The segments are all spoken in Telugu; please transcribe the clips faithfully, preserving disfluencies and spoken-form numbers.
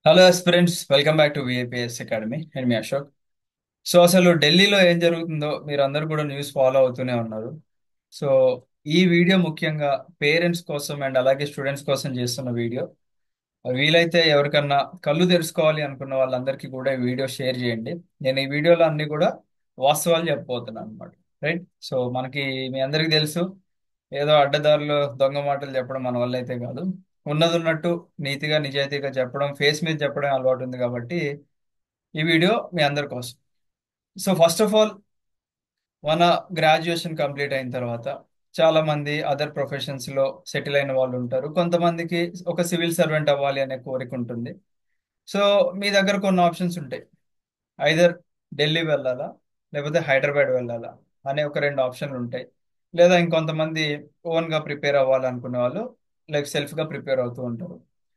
Hello friends, welcome back to VIPS academy. నేను మీ అశోక్. సో అసలు ఢిల్లీలో ఏం జరుగుతుందో మీరు అందరూ కూడా న్యూస్ ఫాలో అవుతూనే ఉన్నారు. సో ఈ వీడియో ముఖ్యంగా పేరెంట్స్ కోసం అండ్ అలాగే స్టూడెంట్స్ కోసం చేస్తున్న వీడియో. వీలైతే ఎవరికన్నా కళ్ళు తెరుచుకోవాలి అనుకున్న వాళ్ళందరికీ కూడా ఈ వీడియో షేర్ చేయండి. నేను ఈ వీడియోలో అన్ని కూడా వాస్తవాలు చెప్పబోతున్నాను అనమాట. రైట్. సో మనకి మీ అందరికీ తెలుసు, ఏదో అడ్డదారులు దొంగ మాటలు చెప్పడం మన వల్ల అయితే కాదు. ఉన్నది ఉన్నట్టు నీతిగా నిజాయితీగా చెప్పడం, ఫేస్ మీద చెప్పడం అలవాటు ఉంది కాబట్టి ఈ వీడియో మీ అందరి కోసం. సో ఫస్ట్ ఆఫ్ ఆల్, మన గ్రాడ్యుయేషన్ కంప్లీట్ అయిన తర్వాత చాలా మంది అదర్ ప్రొఫెషన్స్ లో సెటిల్ అయిన వాళ్ళు ఉంటారు. కొంతమందికి ఒక సివిల్ సర్వెంట్ అవ్వాలి అనే కోరిక ఉంటుంది. సో మీ దగ్గర కొన్ని ఆప్షన్స్ ఉంటాయి. ఐదర్ ఢిల్లీ వెళ్ళాలా, లేకపోతే హైదరాబాద్ వెళ్ళాలా అనే ఒక రెండు ఆప్షన్లు ఉంటాయి. లేదా ఇంకొంతమంది ఓన్ గా ప్రిపేర్ అవ్వాలనుకునే వాళ్ళు లైక్ సెల్ఫ్ గా ప్రిపేర్ అవుతూ ఉంటారు.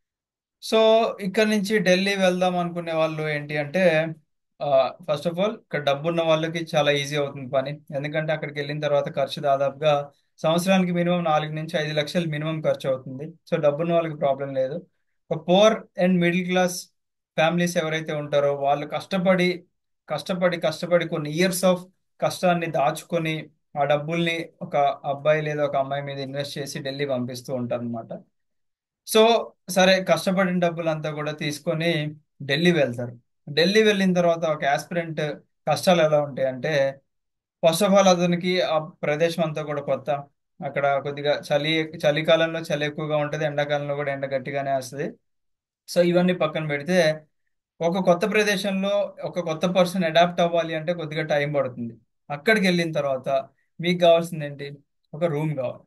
సో ఇక్కడ నుంచి ఢిల్లీ వెళ్దాం అనుకునే వాళ్ళు ఏంటి అంటే, ఫస్ట్ ఆఫ్ ఆల్ ఇక్కడ డబ్బు ఉన్న వాళ్ళకి చాలా ఈజీ అవుతుంది పని. ఎందుకంటే అక్కడికి వెళ్ళిన తర్వాత ఖర్చు దాదాపుగా సంవత్సరానికి మినిమం నాలుగు నుంచి ఐదు లక్షలు మినిమం ఖర్చు అవుతుంది. సో డబ్బున్న వాళ్ళకి ప్రాబ్లం లేదు. ఒక poor and middle class families ఎవరైతే ఉంటారో వాళ్ళు కష్టపడి కష్టపడి కష్టపడి కొన్ని ఇయర్స్ ఆఫ్ కష్టాన్ని దాచుకొని ఆ డబ్బుల్ని ఒక అబ్బాయి లేదా ఒక అమ్మాయి మీద ఇన్వెస్ట్ చేసి ఢిల్లీ పంపిస్తూ ఉంటారు అనమాట. సో సరే, కష్టపడిన డబ్బులంతా కూడా తీసుకొని ఢిల్లీ వెళ్తారు. ఢిల్లీ వెళ్ళిన తర్వాత ఒక ఆస్పిరెంట్ కష్టాలు ఎలా ఉంటాయంటే, ఫస్ట్ ఆఫ్ ఆల్ అతనికి ఆ ప్రదేశం అంతా కూడా కొత్త. అక్కడ కొద్దిగా చలి చలికాలంలో చలి ఎక్కువగా ఉంటుంది, ఎండాకాలంలో కూడా ఎండ గట్టిగానే వస్తుంది. సో ఇవన్నీ పక్కన పెడితే ఒక కొత్త ప్రదేశంలో ఒక కొత్త పర్సన్ అడాప్ట్ అవ్వాలి అంటే కొద్దిగా టైం పడుతుంది. అక్కడికి వెళ్ళిన తర్వాత మీకు కావాల్సింది ఏంటి? ఒక రూమ్ కావాలి.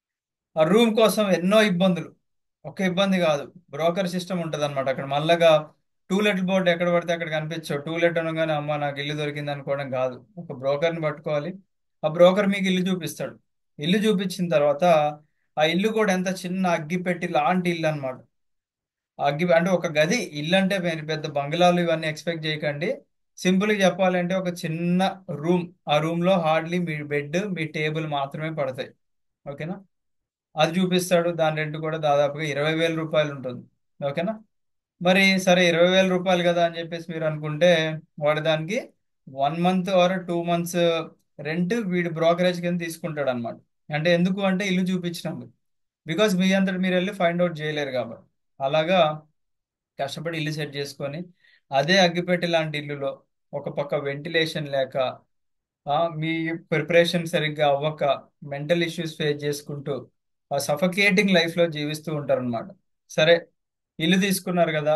ఆ రూమ్ కోసం ఎన్నో ఇబ్బందులు. ఒక ఇబ్బంది కాదు, బ్రోకర్ సిస్టమ్ ఉంటుంది అనమాట. అక్కడ మళ్ళగా టూలెట్ బోర్డు ఎక్కడ పడితే అక్కడ కనిపించవు. టూలెట్ అనగానే అమ్మ నాకు ఇల్లు దొరికింది అనుకోవడం కాదు. ఒక బ్రోకర్ని పట్టుకోవాలి. ఆ బ్రోకర్ మీకు ఇల్లు చూపిస్తాడు. ఇల్లు చూపించిన తర్వాత ఆ ఇల్లు కూడా ఎంత చిన్న అగ్గిపెట్టి లాంటి ఇల్లు అనమాట. అగ్గి అంటే ఒక గది ఇల్లు అంటే మీరు పెద్ద బంగ్లాలు ఇవన్నీ ఎక్స్పెక్ట్ చేయకండి. సింపుల్గా చెప్పాలంటే ఒక చిన్న రూమ్. ఆ రూమ్ లో హార్డ్లీ మీ బెడ్ మీ టేబుల్ మాత్రమే పడతాయి. ఓకేనా? అది చూపిస్తాడు. దాని రెంట్ కూడా దాదాపుగా ఇరవై వేల రూపాయలు ఉంటుంది. ఓకేనా? మరి సరే, ఇరవై వేల రూపాయలు కదా అని చెప్పేసి మీరు అనుకుంటే, వాడు దానికి one month or two months rent వీడు బ్రోకరేజ్ కింద తీసుకుంటాడు అనమాట. అంటే ఎందుకు అంటే ఇల్లు చూపించినందుకు. బికాస్ మీ అంతటి మీరు వెళ్ళి ఫైండ్ అవుట్ చేయలేరు కాబట్టి. అలాగా కష్టపడి ఇల్లు సెట్ చేసుకొని అదే అగ్గిపెట్టె లాంటి ఇల్లులో ఒక పక్క వెంటిలేషన్ లేక, ఆ, మీ ప్రిపరేషన్ సరిగ్గా అవ్వక, మెంటల్ ఇష్యూస్ ఫేస్ చేసుకుంటూ ఆ సఫకేటింగ్ లైఫ్ లో జీవిస్తూ ఉంటారన్నమాట. సరే, ఇల్లు తీసుకున్నారు కదా,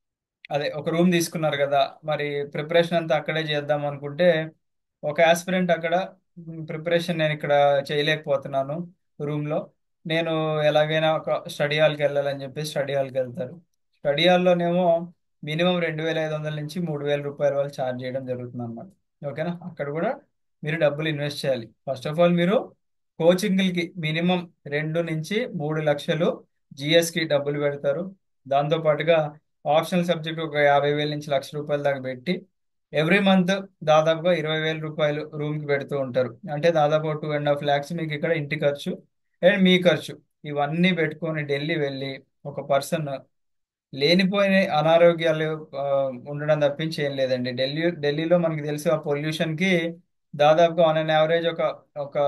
అదే ఒక రూమ్ తీసుకున్నారు కదా, మరి ప్రిపరేషన్ అంతా అక్కడే చేద్దాం అనుకుంటే ఒక ఆస్పిరెంట్ అక్కడ ప్రిపరేషన్ నేను ఇక్కడ చేయలేకపోతున్నాను రూమ్ లో, నేను ఎలాగైనా ఒక స్టడీ హాల్కి వెళ్ళాలని చెప్పి స్టడీ హాల్కి వెళ్తారు. స్టడీ హాల్లోనేమో మినిమం రెండు వేల ఐదు వందల నుంచి మూడు వేల రూపాయల వాళ్ళు ఛార్జ్ చేయడం జరుగుతుంది అనమాట. ఓకేనా? అక్కడ కూడా మీరు డబ్బులు ఇన్వెస్ట్ చేయాలి. ఫస్ట్ ఆఫ్ ఆల్ మీరు కోచింగ్లకి మినిమం రెండు నుంచి మూడు లక్షలు జిఎస్ కి డబ్బులు పెడతారు. దాంతో పాటుగా ఆప్షనల్ సబ్జెక్ట్ ఒక యాభై వేల నుంచి లక్ష రూపాయల దాకా పెట్టి ఎవ్రీ మంత్ దాదాపుగా ఇరవై వేల రూపాయలు రూమ్ కి పెడుతూ ఉంటారు. అంటే దాదాపు టూ అండ్ హాఫ్ ల్యాక్స్ మీకు ఇక్కడ ఇంటి ఖర్చు అండ్ మీ ఖర్చు ఇవన్నీ పెట్టుకొని ఢిల్లీ వెళ్ళి ఒక పర్సన్ లేనిపోయిన అనారోగ్యాలు ఆ, ఉండడం తప్పించి ఏం లేదండి. ఢిల్లీ ఢిల్లీలో మనకి తెలుసు ఆ పొల్యూషన్ కి దాదాపుగా ఆన్ అన్ యావరేజ్ ఒక ఒక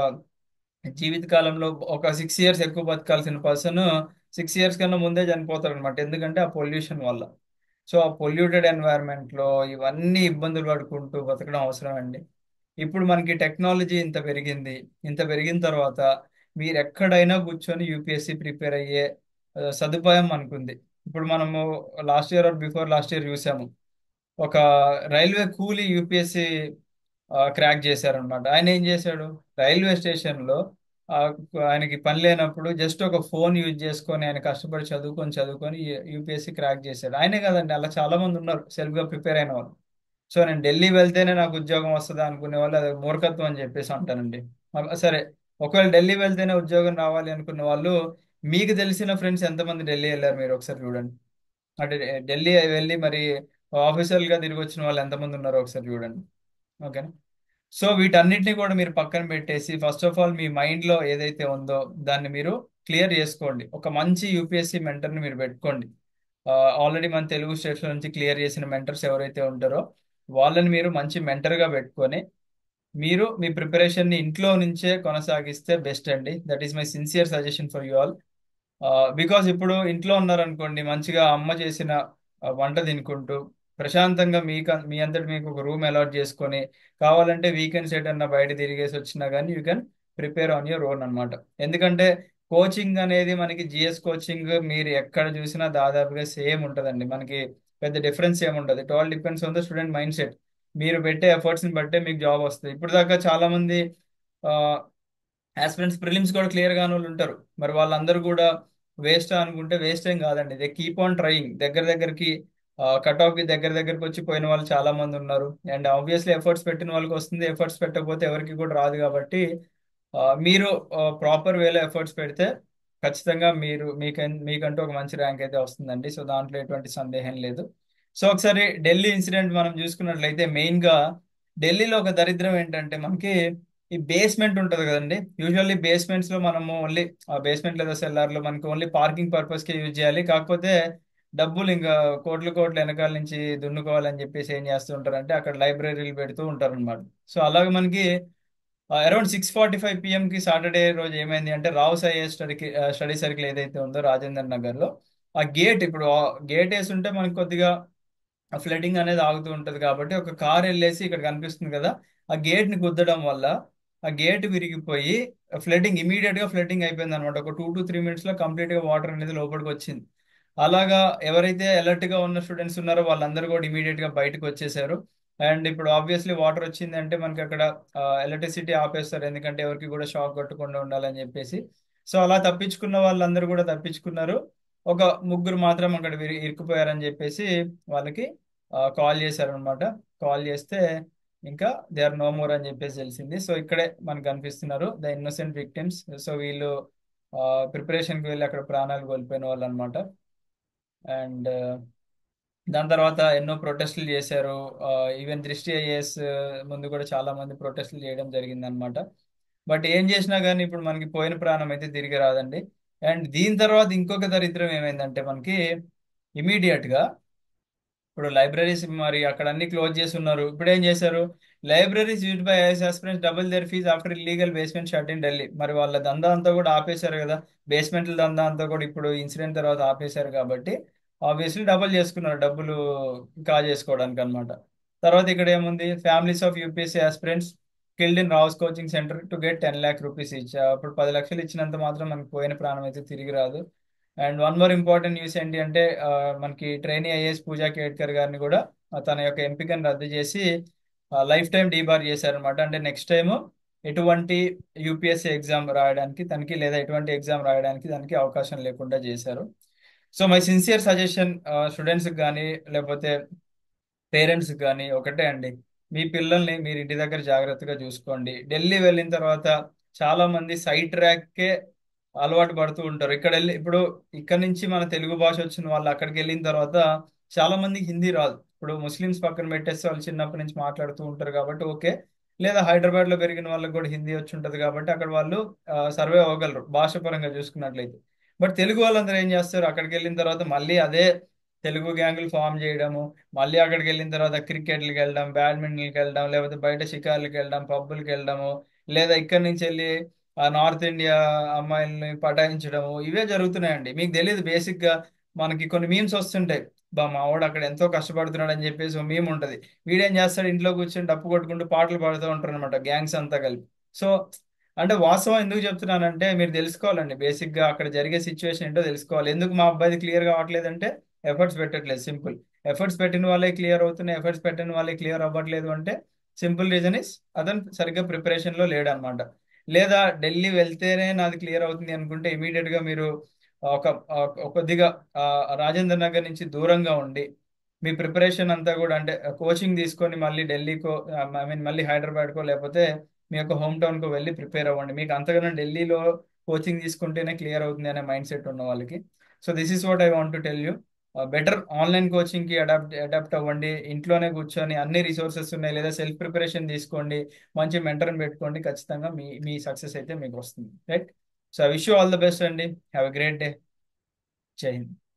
జీవిత కాలంలో ఒక సిక్స్ ఇయర్స్ ఎక్కువ బతకాల్సిన పర్సన్ సిక్స్ ఇయర్స్ కన్నా ముందే చనిపోతారు అనమాట. ఎందుకంటే ఆ పొల్యూషన్ వల్ల. సో ఆ పొల్యూటెడ్ ఎన్వైరన్మెంట్ లో ఇవన్నీ ఇబ్బందులు పడుకుంటూ బతకడం అవసరం అండి. ఇప్పుడు మనకి టెక్నాలజీ ఇంత పెరిగింది. ఇంత పెరిగిన తర్వాత మీరు ఎక్కడైనా కూర్చొని యూపీఎస్సి ప్రిపేర్ అయ్యే ఆ, సదుపాయం మనకుంది. ఇప్పుడు మనము last year or before last year చూసాము, ఒక రైల్వే కూలీ యూపీఎస్సి క్రాక్ చేశారనమాట. ఆయన ఏం చేశాడు? రైల్వే స్టేషన్ లో ఆ, ఆయనకి పని లేనప్పుడు జస్ట్ ఒక ఫోన్ యూజ్ చేసుకొని ఆయన కష్టపడి చదువుకొని చదువుకొని యూపీఎస్సి క్రాక్ చేశాడు. ఆయనే కదండి, అలా చాలా మంది ఉన్నారు సెల్ఫ్ గా ప్రిపేర్ అయిన వాళ్ళు. సో నేను ఢిల్లీ వెళ్తేనే నాకు ఉద్యోగం వస్తుందా అనుకునే వాళ్ళు అది మూర్ఖత్వం అని చెప్పేసి అంటానండి. ఆ, సరే, ఒకవేళ ఢిల్లీ వెళ్తేనే ఉద్యోగం రావాలి అనుకున్న వాళ్ళు, మీకు తెలిసిన ఫ్రెండ్స్ ఎంతమంది ఢిల్లీ వెళ్ళారు మీరు ఒకసారి చూడండి. అంటే ఢిల్లీ వెళ్ళి మరి ఆఫీసర్లుగా తిరిగి వచ్చిన వాళ్ళు ఎంతమంది ఉన్నారో ఒకసారి చూడండి. ఓకేనా? సో వీటన్నిటిని కూడా మీరు పక్కన పెట్టేసి ఫస్ట్ ఆఫ్ ఆల్ మీ మైండ్ లో ఏదైతే ఉందో దాన్ని మీరు క్లియర్ చేసుకోండి. ఒక మంచి యూపీఎస్సి మెంటర్ని మీరు పెట్టుకోండి. ఆల్రెడీ మన తెలుగు స్టేట్స్ నుంచి క్లియర్ చేసిన మెంటర్స్ ఎవరైతే ఉంటారో వాళ్ళని మీరు మంచి మెంటర్గా పెట్టుకొని మీరు మీ ప్రిపరేషన్ ని ఇంట్లో నుంచే కొనసాగిస్తే బెస్ట్ అండి. That is my sincere suggestion for you all. Because ఇప్పుడు ఇంట్లో ఉన్నారనుకోండి, మంచిగా అమ్మ చేసిన ఆ, వంట తినుకుంటూ ప్రశాంతంగా మీ మీ అంతటి మీకు ఒక రూమ్ అలాట్ చేసుకొని కావాలంటే వీకెండ్స్ ఎటన్నా బయట తిరిగేసి వచ్చినా కానీ you can prepare on your own అనమాట. ఎందుకంటే కోచింగ్ అనేది మనకి జిఎస్ కోచింగ్ మీరు ఎక్కడ చూసినా దాదాపుగా సేమ్ ఉంటుందండి. మనకి పెద్ద డిఫరెన్స్ ఏముండదు. It all depends on the student mind set. మీరు పెట్టే ఎఫర్ట్స్ ని బట్టే మీకు జాబ్ వస్తుంది. ఇప్పుడు దాకా చాలా మంది ఆస్పిరెంట్స్ ప్రిలిమ్స్ కూడా క్లియర్ గాని వాళ్ళు ఉంటారు. మరి వాళ్ళందరూ కూడా వేస్ట్ అనుకుంటే వేస్ట్ ఏం కాదండి. They keep on trying. దగ్గర దగ్గరికి కట్ ఆఫ్ కి దగ్గర దగ్గరికి వచ్చి పోయిన వాళ్ళు చాలా మంది ఉన్నారు. అండ్ ఆబ్వియస్లీ ఎఫర్ట్స్ పెట్టిన వాళ్ళకి వస్తుంది, ఎఫర్ట్స్ పెట్టకపోతే ఎవరికి కూడా రాదు. కాబట్టి ఆ, మీరు ప్రాపర్ వేలో ఎఫర్ట్స్ పెడితే ఖచ్చితంగా మీరు మీకు మీకంటూ ఒక మంచి ర్యాంక్ అయితే వస్తుందండి. సో దాంట్లో ఎటువంటి సందేహం లేదు. సో ఒకసారి ఢిల్లీ ఇన్సిడెంట్ మనం చూసుకున్నట్లయితే మెయిన్ గా ఢిల్లీలో ఒక దరిద్రం ఏంటంటే మనకి ఈ బేస్మెంట్ ఉంటుంది కదండి. యూజువల్లీ బేస్మెంట్స్ లో మనము ఓన్లీ ఆ బేస్మెంట్ లేదా సెల్లార్ లో మనకి ఓన్లీ పార్కింగ్ పర్పస్ కి యూజ్ చేయాలి. కాకపోతే డబ్బులు ఇంకా కోట్లు కోట్లు వెనకాల నుంచి దున్నుకోవాలని చెప్పేసి ఏం చేస్తూ ఉంటారంటే అక్కడ లైబ్రరీలు పెడుతూ ఉంటారు అనమాట. సో అలాగే మనకి around six forty five PM కి సాటర్డే రోజు ఏమైంది అంటే రావు సాయి స్టడీ స్టడీ సర్కిల్ ఏదైతే ఉందో రాజేందర్ నగర్ లో ఆ గేట్ ఇప్పుడు గేట్ వేసి ఉంటే మనకి కొద్దిగా ఫ్లడింగ్ అనేది ఆగుతూ ఉంటది. కాబట్టి ఒక కార్ వెళ్ళేసి ఇక్కడ కనిపిస్తుంది కదా, ఆ గేట్ ని గుద్దడం వల్ల ఆ గేట్ విరిగిపోయి ఫ్లడింగ్ ఇమీడియట్ గా ఫ్లడింగ్ అయిపోయింది అనమాట. ఒక టూ టు త్రీ మినిట్స్ లో కంప్లీట్ గా వాటర్ అనేది లోపలికి వచ్చింది. అలాగా ఎవరైతే అలర్ట్ గా ఉన్న స్టూడెంట్స్ ఉన్నారో వాళ్ళందరూ కూడా ఇమీడియట్ గా బయటకు వచ్చేసారు. అండ్ ఇప్పుడు ఆబ్వియస్లీ వాటర్ వచ్చింది అంటే మనకి అక్కడ ఎలక్ట్రిసిటీ ఆపేస్తారు, ఎందుకంటే ఎవరికి కూడా షాక్ కొట్టకుండా ఉండాలని చెప్పేసి. సో అలా తప్పించుకున్న వాళ్ళందరూ కూడా తప్పించుకున్నారు. ఒక ముగ్గురు మాత్రం అక్కడ విరి- ఇరుక్కుపోయారని చెప్పేసి వాళ్ళకి కాల్ చేశారనమాట. కాల్ చేస్తే ఇంకా దే ఆర్ నో మోర్ అని చెప్పేసి తెలిసింది. సో ఇక్కడే మనకు కనిపిస్తున్నారు ద ఇన్నోసెంట్ విక్టిమ్స్. సో వీళ్ళు ప్రిపరేషన్కి వెళ్ళి అక్కడ ప్రాణాలు కోల్పోయిన వాళ్ళు అనమాట. అండ్ దాని తర్వాత ఎన్నో ప్రొటెస్టులు చేశారు. ఈవెన్ దృష్టి ఐఏఎస్ ముందు కూడా చాలా మంది ప్రొటెస్టులు చేయడం జరిగింది అనమాట. బట్ ఏం చేసినా కానీ ఇప్పుడు మనకి పోయిన ప్రాణం అయితే తిరిగి రాదండి. అండ్ దీని తర్వాత ఇంకొక దరిద్రం ఏమైందంటే మనకి ఇమీడియట్ గా ఇప్పుడు లైబ్రరీస్ మరి అక్కడ అన్ని క్లోజ్ చేసి ఉన్నారు. ఇప్పుడు ఏం చేశారు, libraries used by IAS aspirants double their fees after illegal basement shut in Delhi. మరి వాళ్ళ దందా అంతా కూడా ఆపేశారు కదా, బేస్మెంట్ల దందా అంతా కూడా ఇప్పుడు ఇన్సిడెంట్ తర్వాత ఆపేశారు. కాబట్టి ఆబ్వియస్లీ డబుల్ చేసుకున్నారు డబ్బులు కాజేసుకోవడానికి అనమాట. తర్వాత ఇక్కడ ఏముంది, families of UPSC aspirants killed in Rau's coaching centre to get ten lakh rupees each. అప్పుడు పది లక్షలు ఇచ్చినంత మాత్రం మనకి పోయిన ప్రాణం అయితే తిరిగి రాదు. And one more important news ఏంటి అంటే ఆ, మనకి ట్రైనీ ఐఏఎస్ పూజా కేట్కర్ గారిని కూడా ఆ, తన యొక్క ఎంపికను రద్దు చేసి లైఫ్ టైం డీబార్ చేశారనమాట. అంటే నెక్స్ట్ టైం ఎటువంటి యూపీఎస్సీ ఎగ్జామ్ రాయడానికి తనకి లేదా ఎటువంటి ఎగ్జామ్ రాయడానికి దానికి అవకాశం లేకుండా చేశారు. సో మై సిన్సియర్ సజెషన్ స్టూడెంట్స్కి కానీ లేకపోతే పేరెంట్స్ కానీ ఒకటే అండి, మీ పిల్లల్ని మీరు ఇంటి దగ్గర జాగ్రత్తగా చూసుకోండి. ఢిల్లీ వెళ్ళిన తర్వాత చాలా మంది సైడ్ ట్రాక్కే అలవాటు పడుతూ ఉంటారు. ఇక్కడ వెళ్ళి ఇప్పుడు ఇక్కడ నుంచి మన తెలుగు భాష వచ్చిన వాళ్ళు అక్కడికి వెళ్ళిన తర్వాత చాలా మందికి హిందీ రాదు. ఇప్పుడు ముస్లిమ్స్ పక్కన పెట్టేస్తే వాళ్ళు చిన్నప్పటి నుంచి మాట్లాడుతూ ఉంటారు కాబట్టి ఓకే. లేదా హైదరాబాద్ లో పెరిగిన వాళ్ళకి కూడా హిందీ వచ్చి ఉంటది కాబట్టి అక్కడ వాళ్ళు సర్వే అవ్వగలరు భాష పరంగా చూసుకున్నట్లయితే. బట్ తెలుగు వాళ్ళందరూ ఏం చేస్తారు, అక్కడికి వెళ్ళిన తర్వాత మళ్ళీ అదే తెలుగు గ్యాంగులు ఫామ్ చేయడము, మళ్ళీ అక్కడికి వెళ్ళిన తర్వాత క్రికెట్కి వెళ్ళడం, బ్యాడ్మింటన్కి వెళ్ళడం, లేకపోతే బయట షికార్లకి వెళ్ళడం, పబ్బులకి వెళ్ళడము, లేదా ఇక్కడి నుంచి వెళ్ళి ఆ నార్త్ ఇండియా అమ్మాయిల్ని పటాయించడము, ఇవే జరుగుతున్నాయండి. మీకు తెలియదు బేసిక్ గా మనకి కొన్ని మీమ్స్ వస్తుంటాయి. బా మా వాడు అక్కడ ఎంతో కష్టపడుతున్నాడు అని చెప్పేసి ఒక మీమ్ ఉంటది. వీడేం చేస్తాడు, ఇంట్లో కూర్చొని డప్పు కొట్టుకుంటూ పాటలు పాడుతూ ఉంటారు అనమాట గ్యాంగ్స్ అంతా కలిపి. సో అంటే వాస్తవం ఎందుకు చెప్తున్నానంటే మీరు తెలుసుకోవాలండి. బేసిక్ గా అక్కడ జరిగే సిచ్యువేషన్ ఏంటో తెలుసుకోవాలి. ఎందుకు మా అబ్బాయిది క్లియర్ కావట్లేదంటే ఎఫర్ట్స్ పెట్టట్లేదు, సింపుల్. ఎఫర్ట్స్ పెట్టిన వాళ్ళే క్లియర్ అవుతున్నాయి, ఎఫర్ట్స్ పెట్టిన వాళ్ళే క్లియర్ అవ్వట్లేదు అంటే సింపుల్ రీజన్ ఇస్ అతను సరిగ్గా ప్రిపరేషన్ లో లేడు అనమాట. లేదా ఢిల్లీ వెళ్తేనే నాది క్లియర్ అవుతుంది అనుకుంటే ఇమీడియట్ గా మీరు ఒక ఒక కొద్దిగా ఆ, రాజేంద్ర నగర్ నుంచి దూరంగా ఉండి మీ ప్రిపరేషన్ అంతా కూడా అంటే కోచింగ్ తీసుకొని మళ్ళీ ఢిల్లీకో ఐ మీన్ మళ్ళీ హైదరాబాద్కో లేకపోతే మీ యొక్క హోమ్ టౌన్ కు వెళ్ళి ప్రిపేర్ అవ్వండి. మీకు అంతగానో ఢిల్లీలో కోచింగ్ తీసుకుంటేనే క్లియర్ అవుతుంది అనే మైండ్ సెట్ ఉన్న వాళ్ళకి. So this is what I want to tell you. Better online coaching కి అడాప్ట్ అడాప్ట్ అవ్వండి. ఇంట్లోనే కూర్చొని అన్ని రిసోర్సెస్ ఉన్నాయి, లేదా సెల్ఫ్ ప్రిపరేషన్ తీసుకోండి, మంచి మెంటర్ని పెట్టుకోండి. ఖచ్చితంగా మీ మీ సక్సెస్ అయితే మీకు వస్తుంది, right? So I wish you all the best అండి. Have a great day. జై హింద్.